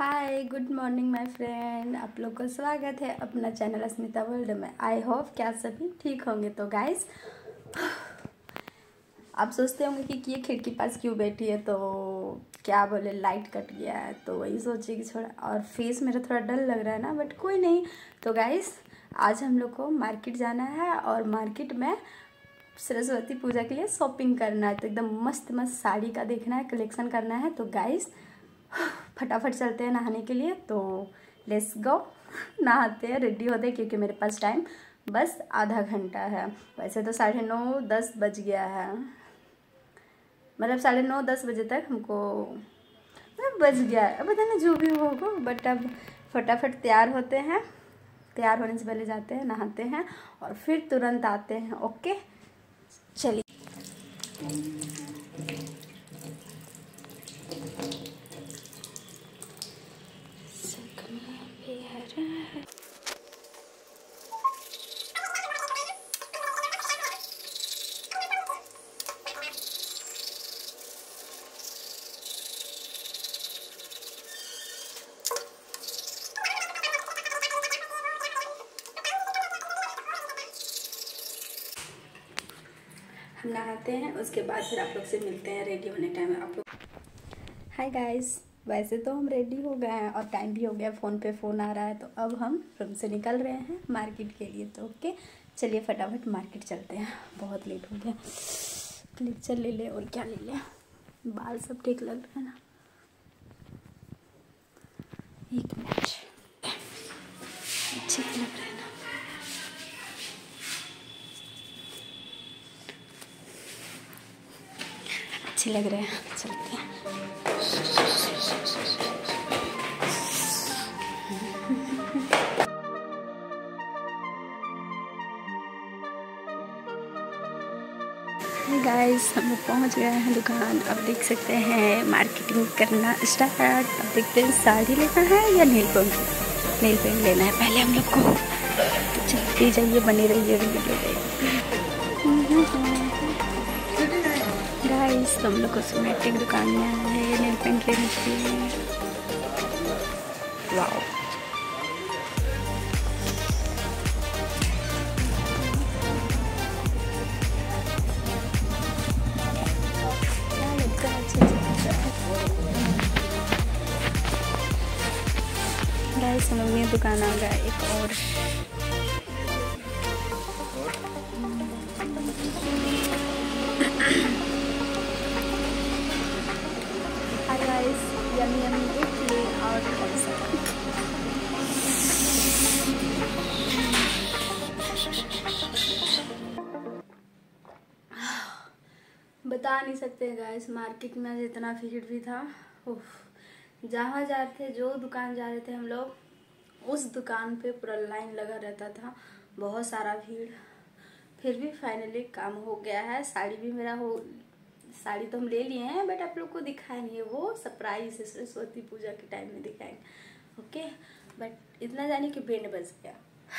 Hi good morning my friend, आप लोग का स्वागत है अपना चैनल अस्मिता वर्ल्ड में। आई होप क्या सभी ठीक होंगे। तो गाइस, आप सोचते होंगे कि ये खिड़की पास क्यों बैठी है, तो क्या बोले लाइट कट गया है, तो वही सोचिए कि थोड़ा और फेस मेरा थोड़ा डल लग रहा है ना, बट कोई नहीं। तो गाइस, आज हम लोग को मार्केट जाना है और मार्केट में सरस्वती पूजा के लिए शॉपिंग करना है। तो एकदम मस्त मस्त साड़ी का देखना है, कलेक्शन करना है। तो गाइस फटाफट चलते हैं नहाने के लिए। तो लेट्स गो, नहाते हैं, रेडी होते हैं, क्योंकि मेरे पास टाइम बस आधा घंटा है। वैसे तो 9:30-10 बज गया है, मतलब 9:30-10 बजे तक हमको बज गया है। अब पता नहीं जो भी होगा, बट अब फटाफट तैयार होते हैं। तैयार होने से पहले जाते हैं, नहाते हैं और फिर तुरंत आते हैं। ओके चलिए। हम नहाते हैं, उसके बाद फिर आप लोग से मिलते हैं रेडी होने टाइम में। आप लोग हाय गाइस, वैसे तो हम रेडी हो गए हैं और टाइम भी हो गया, फ़ोन पे फ़ोन आ रहा है। तो अब हम रूम से निकल रहे हैं मार्केट के लिए। तो ओके चलिए फटाफट मार्केट चलते हैं, बहुत लेट हो गया। क्लिचर ले ले और क्या ले ले, बाल सब ठीक लग रहा है ना। एक मिनट, अच्छे लग रहा है ना। अच्छे लग रहे हैं, चलते हैं। गाइस, हम लोग पहुँच गए हैं दुकान। अब देख सकते हैं मार्केटिंग करना स्टार्ट। अब देखते हैं साड़ी लेना है या नेल पेंट। नेल पेंट लेना है पहले हम लोग को। तो चलते जाइए, बनी रहिए वीडियो पे। गाइस, हम लोग कॉस्मेटिक दुकान में आए हैं नेल पेंट लेने के लिए। वाओ, गाइस हम लोग ये दुकान आ गया एक और। Hi guys, yummy yummy idli और बता नहीं सकते गाइस, मार्केट में जितना भीड़ भी था। जहाँ जा रहे थे, जो दुकान जा रहे थे हम लोग, उस दुकान पे पूरा लाइन लगा रहता था, बहुत सारा भीड़। फिर भी फाइनली काम हो गया है। साड़ी भी मेरा साड़ी तो हम ले लिए हैं, बट आप लोग को दिखाया नहीं है, वो सरप्राइज है, सरस्वती पूजा के टाइम में दिखाएंगे। ओके, बट इतना जाने कि बैंड बज गया।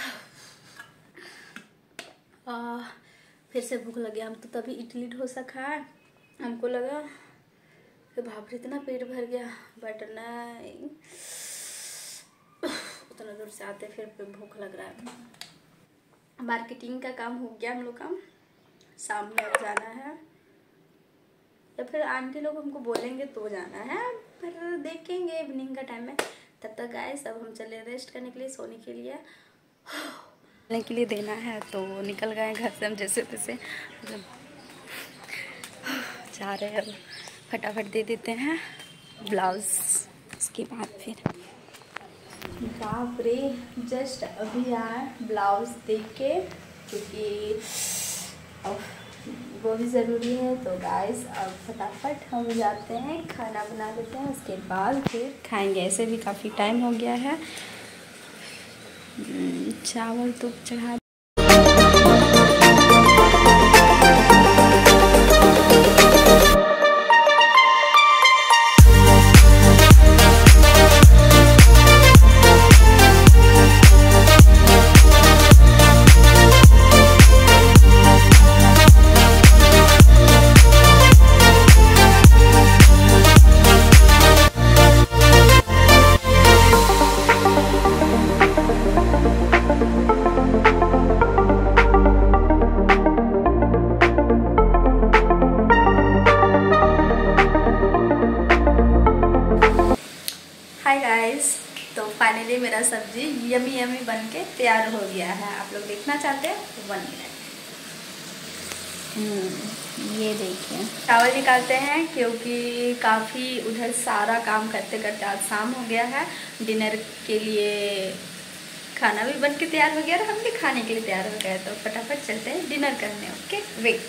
फिर से भूख लग गया। हम तो तभी इडली डोसा खाए, हमको लगा कि बाप रे इतना पेट भर गया, बट नहीं, उतना दूर से आते फिर पे भूख लग रहा है। मार्केटिंग का काम हो गया हम लोग का, शाम में जाना है या फिर आंटी लोग हमको बोलेंगे तो जाना है, फिर देखेंगे इवनिंग का टाइम में। तब तक गाइस अब हम चले रेस्ट करने के लिए, सोने के लिए देना है। तो निकल गए घर से हम जैसे तैसे, जा रहे हैं। फटाफट दे देते हैं ब्लाउज, उसके बाद फिर बाप रे, जस्ट अभी आए ब्लाउज देख के, क्योंकि वो भी ज़रूरी है। तो गाइस अब फटाफट हम जाते हैं, खाना बना लेते हैं, उसके बाद फिर खाएंगे। ऐसे भी काफ़ी टाइम हो गया है। चावल तो चढ़ा हाय गाइस, तो फाइनली मेरा सब्जी यमी यमी बन के तैयार हो गया है। आप लोग देखना चाहते हैं तो 1 मिनट। ये देखिए, चावल निकालते हैं क्योंकि काफ़ी उधर सारा काम करते करते आज शाम हो गया है। डिनर के लिए खाना भी बन के तैयार हो गया और हम भी खाने के लिए तैयार हो गए, तो फटाफट चलते हैं डिनर करने। Okay wait.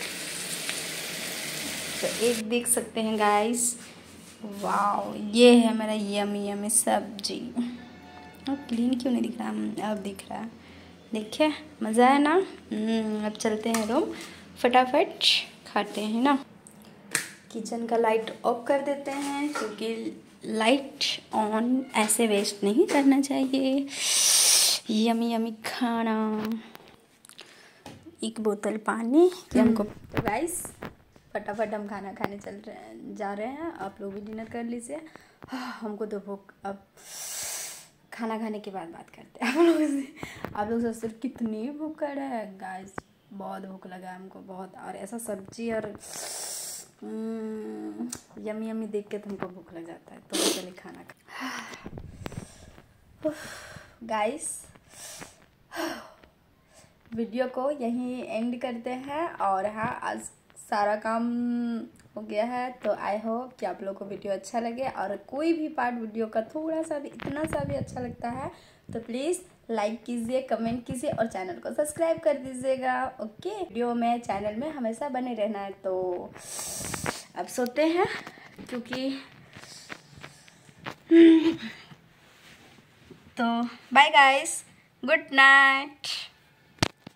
तो एक देख सकते हैं गाइस, वाओ, ये है मेरा यमी यमी सब्जी। अब क्लीन क्यों नहीं दिख रहा? अब दिख रहा है। देखिए मज़ा है ना। अब चलते हैं रूम, फटाफट खाते हैं ना। किचन का लाइट ऑफ कर देते हैं क्योंकि लाइट ऑन ऐसे वेस्ट नहीं करना चाहिए। यमी यमी खाना, एक बोतल पानी कि हमको। तो गाइस फटाफट हम खाना खाने जा रहे हैं। आप लोग भी डिनर कर लीजिए। हमको तो भूख, अब खाना खाने के बाद बात करते हैं आप लोगों से। आप लोग सोचते कितनी भूख कर रहे हैं गाइस, बहुत भूख लगा है हमको बहुत। और ऐसा सब्जी और यमी यमी देख के तो हमको भूख लग जाता है, तो चलिए खाना खा। गाइस वीडियो को यहीं एंड करते हैं। और हाँ, आज सारा काम हो गया है, तो आई होप कि आप लोगों को वीडियो अच्छा लगे। और कोई भी पार्ट वीडियो का थोड़ा सा भी, इतना सा भी अच्छा लगता है तो प्लीज़ लाइक कीजिए, कमेंट कीजिए और चैनल को सब्सक्राइब कर दीजिएगा। ओके, वीडियो में, चैनल में हमेशा बने रहना है। तो अब सोते हैं क्योंकि तो बाय गाइस, गुड नाइट।